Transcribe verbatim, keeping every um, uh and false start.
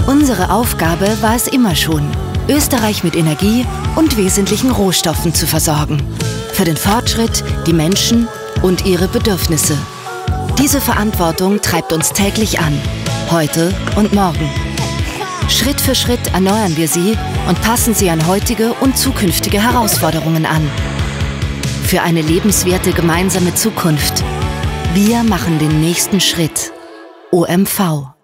Unsere Aufgabe war es immer schon, Österreich mit Energie und wesentlichen Rohstoffen zu versorgen. Für den Fortschritt, die Menschen und ihre Bedürfnisse. Diese Verantwortung treibt uns täglich an, heute und morgen. Schritt für Schritt erneuern wir sie und passen sie an heutige und zukünftige Herausforderungen an. Für eine lebenswerte gemeinsame Zukunft. Wir machen den nächsten Schritt. O M V